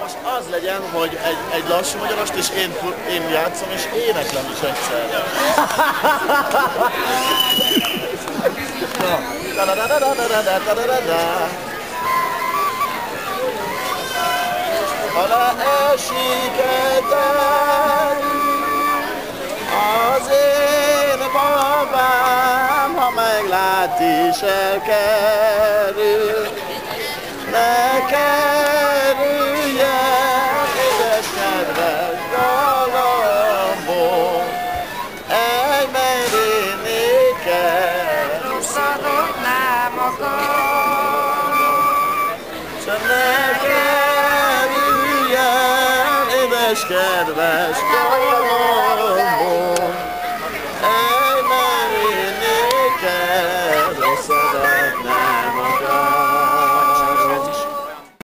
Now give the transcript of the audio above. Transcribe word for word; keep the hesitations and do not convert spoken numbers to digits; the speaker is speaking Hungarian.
most az legyen, hogy egy, egy lassú magyarast, és én, én játszom, és éneklem is egyszerre. Ha leesik egy az én babám, ha meglát is elkerül, ne kerüljen, édes kedves galambom, egy merénéket, rosszadot nem akar. s ne kerüljen, édes kedves galambom,